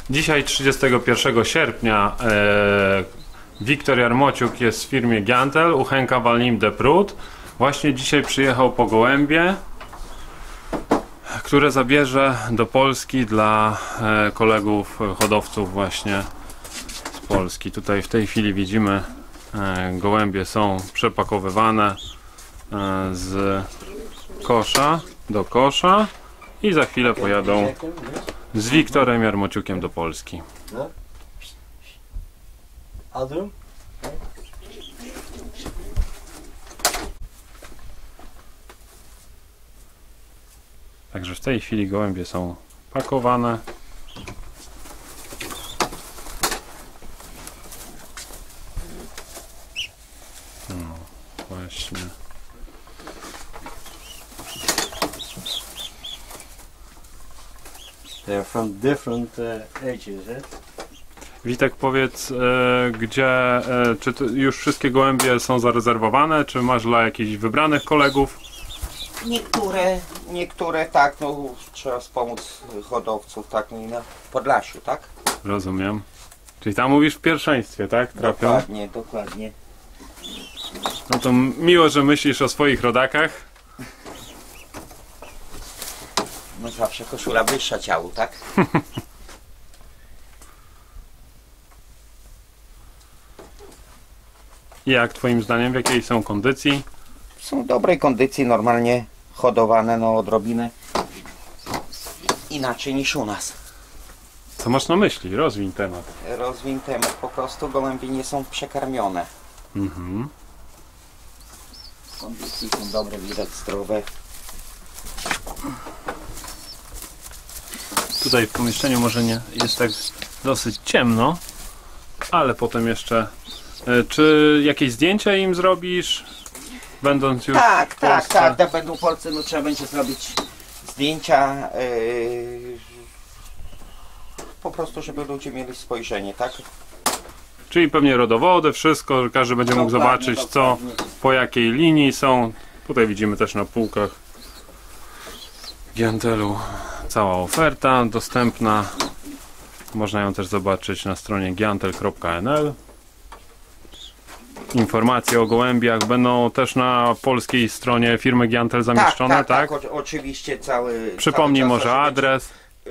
Dzisiaj 31 sierpnia Wiktor Jarmociuk jest w firmie Giantel u Henka Walnim de Prut. Właśnie dzisiaj przyjechał po gołębie, które zabierze do Polski dla kolegów hodowców właśnie z Polski. Tutaj w tej chwili widzimy, gołębie są przepakowywane z kosza do kosza i za chwilę pojadą z Wiktorem Jarmociukiem do Polski. Także w tej chwili gołębie są pakowane. No, właśnie. They're from different ages, Witek, powiedz, czy już wszystkie gołębie są zarezerwowane, czy masz dla jakichś wybranych kolegów? Niektóre tak, no trzeba wspomóc hodowców, tak, no i na Podlasiu, tak? Rozumiem. Czyli tam mówisz w pierwszeństwie, tak? Trafią? Dokładnie, dokładnie. No to miło, że myślisz o swoich rodakach. No zawsze koszula wyższa ciału, tak? I jak twoim zdaniem, w jakiej są kondycji? Są w dobrej kondycji, normalnie hodowane, no odrobinę inaczej niż u nas. Co masz na myśli? Rozwiń temat. Rozwiń temat, po prostu gołębie nie są przekarmione. Mhm. Kondycji są dobre, widać zdrowe. Tutaj w pomieszczeniu może nie jest tak dosyć ciemno, ale potem jeszcze... Czy jakieś zdjęcia im zrobisz? Będąc już Tak, w Polsce? tak, jak będą w Polsce, no trzeba będzie zrobić zdjęcia, po prostu, żeby ludzie mieli spojrzenie, tak? Czyli pewnie rodowody, wszystko, że każdy będzie mógł Dokładnie, zobaczyć, dokładnie. co, po jakiej linii są. Tutaj widzimy też na półkach Giantelu cała oferta dostępna. Można ją też zobaczyć na stronie giantel.nl. Informacje o gołębiach będą też na polskiej stronie firmy Giantel zamieszczone, tak? Oczywiście cały. Przypomnij cały może adres.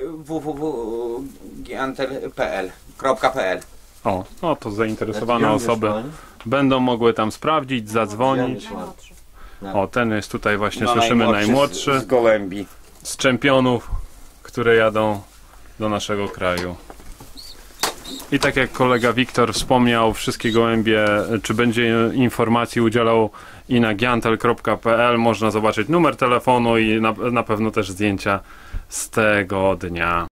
www.giantel.pl. O, no to zainteresowane osoby będą mogły tam sprawdzić, zadzwonić. O, ten jest tutaj właśnie, słyszymy, najmłodszy z gołębi. z czempionów, które jadą do naszego kraju. I tak jak kolega Wiktor wspomniał, wszystkie gołębie, czy będzie informacji udzielał i na giantel.pl, można zobaczyć numer telefonu i na pewno też zdjęcia z tego dnia.